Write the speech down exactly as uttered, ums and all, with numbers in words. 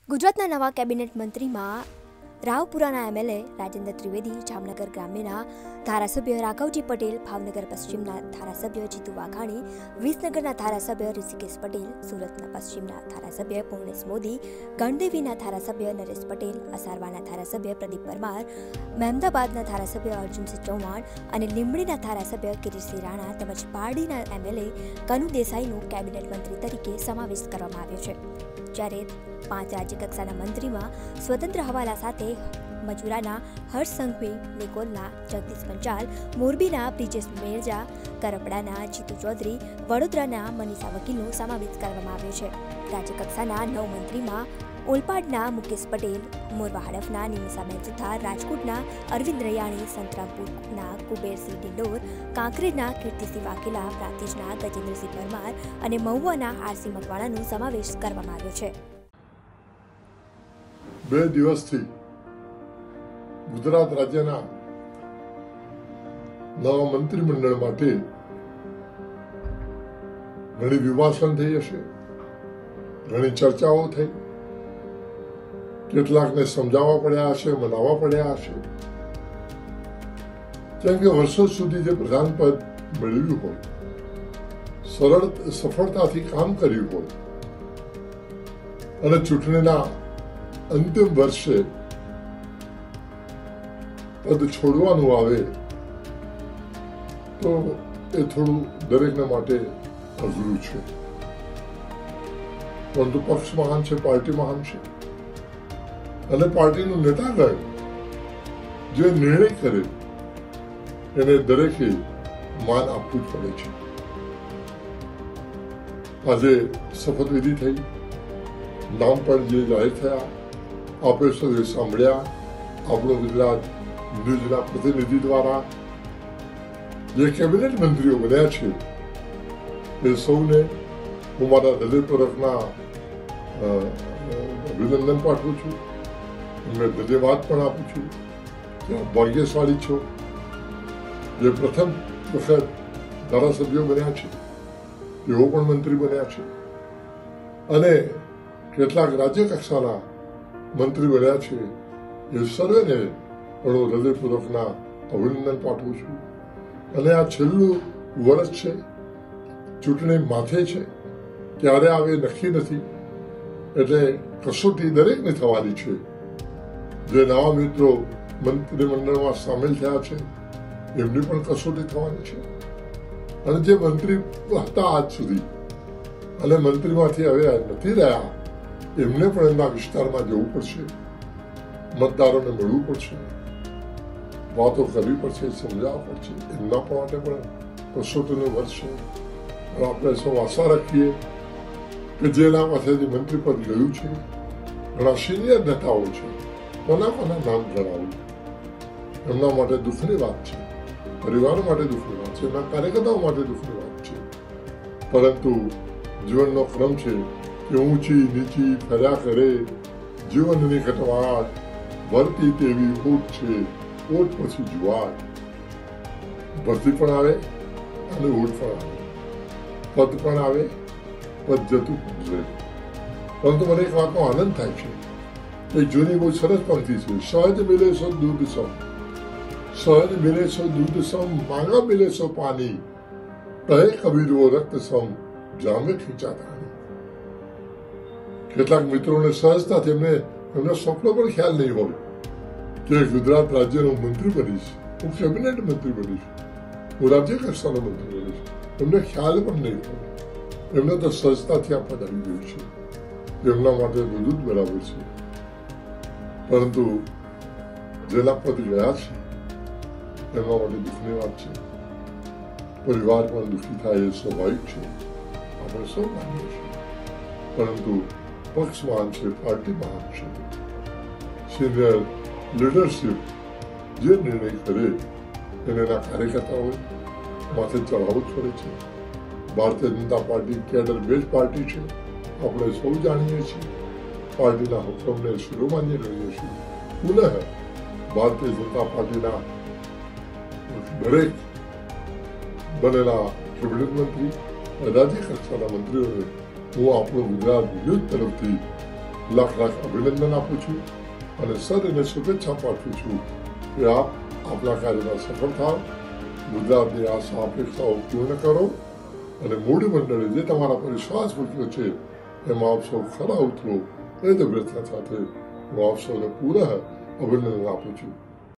ગુજરાતના નવા કેબિનેટ મંત્રીમાં રાવપુરાના એમએલએ રાજેન્દ્ર ત્રિવેદી, જામનગર ગ્રામ્યના ધારાસભ્ય રાઘવજી પટેલ, ભાવનગર પશ્ચિમના ધારાસભ્ય જીતુ વાઘાણી, વિસનગરના ધારાસભ્ય ઋષિકેશ પટેલ, સુરતના પશ્ચિમના ધારાસભ્ય પૂર્ણેશ મોદી, ગણદેવીના ધારાસભ્ય નરેશ પટેલ, અસારવાના ધારાસભ્ય પ્રદીપ પરમાર, મહેમદાબાદના ધારાસભ્ય અર્જુનસિંહ ચૌહાણ અને લીંબડીના ધારાસભ્ય કિરીટસિંહ રાણા તેમજ પારડીના એમએલએ કનુ દેસાઈનું કેબિનેટ મંત્રી તરીકે સમાવેશ કરવામાં આવ્યો છે. જ્યારે પાંચ રાજ્ય કક્ષાના મંત્રીમાં સ્વતંત્ર હવાલા સાથે મજૂરાના હર્ષ સંઘવી, નિકોલના જગદીશ પંચાલ, મોરબીના બ્રિજેશ મેરજા, કરપડાના જીતુ ચૌધરી, વડોદરાના મનીષા વકીલનો સમાવેશ કરવામાં આવ્યો છે. રાજ્ય કક્ષાના નવ મંત્રીમાં ઓલપાડના મુકેશ પટેલ, મોરવા હડફના નિમિષાબેન સુથાર, રાજકોટના અરવિંદ રૈયાણી, સંતરામપુરના કુબેરસિંહ ડિંડોર, કાંકરેજના કીર્તિસિંહ વાઘેલા, પ્રાંતિજના ગજેન્દ્રસિંહ પરમાર અને મહુવાના આરસી મકવાણાનો સમાવેશ કરવામાં આવ્યો છે. બે દિવસથી ગુજરાત રાજ્યના નવા મંત્રીમંડળ માટે ઘણી વિભાષણ થઈ હશે, ઘણી ચર્ચાઓ થઈ, કેટલાકને સમજાવવા પડ્યા હશે, મનાવવા પડ્યા હશે. કેમ કે વર્ષો સુધી જે પ્રધાન પદ મેળવ્યું હોય, સરળ સફળતાથી કામ કર્યું હોય અને ચૂંટણીના અંતિમ વર્ષે પદ છોડવાનું આવે તો એ થોડું દરેકને માટે અઘરું છે. પરંતુ પક્ષ મહાન છે, પાર્ટી મહાન છે અને પાર્ટીનું નેતાગણ જે નિર્ણય કરે એને દરેકે માન આપવું જ પડે છે. આજે શપથવિધિ થઈ, નામ પણ જે જાહેર થયા, આપે સૌએ સાંભળ્યા. આપણો ગુજરાત ન્યૂઝના પ્રતિનિધિ દ્વારા જે કેબિનેટ મંત્રીઓ બન્યા છે એ સૌને હું મારા હૃદયપૂર્વકના અભિનંદન પાઠવું છું, એમને ધન્યવાદ પણ આપું છું કે ભાગ્યશાળી છો જે પ્રથમ વખત ધારાસભ્યો બન્યા છે, એઓ પણ મંત્રી બન્યા છે અને કેટલાક રાજ્ય કક્ષાના મંત્રી બન્યા છે. એ સર્વેને પણ હૃદયપૂર્વકના અભિનંદન પાઠવું છું. અને આ છેલ્લું વર્ષ છે, ચૂંટણી માથે છે, ક્યારે આવે નક્કી નથી, એટલે કસોટી દરેકને થવાની છે. જે નવા મિત્રો મંત્રીમંડળમાં સામેલ થયા છે એમની પણ કસોટી થવાની છે અને જે મંત્રી હતા આજ સુધી અને મંત્રીમાંથી હવે નથી રહ્યા એમને પણ એમના વિસ્તારમાં જવું પડશે, મતદારોને મળવું પડશે, વાતો કરવી પડશે, સમજાવવા પડશે. એમના માટે પણ કસોટીનું વર્ષ છે. આપણે સૌ આશા રાખીએ કે જેના પાસેથી મંત્રી પદ ગયું છે, ઘણા સિનિયર નેતાઓ છે, કોના કોના નામ જણાવું, એમના માટે દુઃખની વાત છે, પરિવાર માટે દુઃખની વાત છે, એમના કાર્યકર્તાઓ માટે દુઃખની વાત છે. પરંતુ જીવનનો ક્રમ છે કે ઊંચી નીચી ફર્યા કરે, જીવનની કટવાટ ભરતી તેવી ઊંટ છે, ઊંટ પછી જુવાર. ભરતી પણ આવે અને ઊંટ પણ આવે, પદ પણ આવે, પદ જતું રહે. પરંતુ મને એક વાતનો આનંદ થાય છે, એક જૂની બહુ સરસ પંક્તિ છે, સહજ મિલે સો દૂધ સમ, સહજ મિલે સો દૂધ સમ, માંગા મિલે સો પાણી, કહે કબીર વો રક્ત સમ, જામે ખીંચા ધાણી. કેટલાક મિત્રોને સહજતાથી એમને એમનો સ્વપ્ન પણ ખ્યાલ નહીં હોય કે ગુજરાત રાજ્યનો મંત્રી બનીશ, હું કેબિનેટ મંત્રી બનીશ, હું રાજ્ય કક્ષાનો મંત્રી બનીશ. એમને ખ્યાલ પણ નહીં હોય. એમને તો સહજતાથી આ પદ આવી ગયું છે, એમના માટે બધું જ બરાબર છે. પરંતુ જેના પદ ગયા છે એમના માટે દુઃખની વાત છે. પરિવાર પણ દુઃખી થાય એ સ્વાભાવિક છે, આપણે સૌ માનીએ છીએ. પરંતુ પક્ષ મહાન છે, પાર્ટી મહાન છે, સિનિયર લીડરશીપ જે નિર્ણય કરે એને એના કાર્યકર્તાઓ માથે ચઢાવવું જ પડે છે. Bharatiya Janata party cadre base party છે, આપણે સૌ જાણીએ છીએ. પાર્ટીના હુકમને શિરોમાન્ય રહીએ છીએ. પુનઃ ભારતીય જનતા પાર્ટીના દરેક બનેલા કેબિનેટ મંત્રી, રાજ્ય કક્ષાના મંત્રીઓને હું આપણું ગુજરાત યુથ તરફથી લાખ લાખ અભિનંદન આપું છું અને સર એને શુભેચ્છા પાઠવું છું કે આપ આપના કાર્યમાં સફળ થાવ, ગુજરાતની આશા અપેક્ષાઓ પૂર્ણ કરો અને મોડી મંડળે જે તમારા પર વિશ્વાસ મૂક્યો છે એમાં આપ સૌ ખરા ઉતરો એ જ વ્યવસ્થા સાથે હું આપ સૌને પૂરા અભિનંદન આપું છું.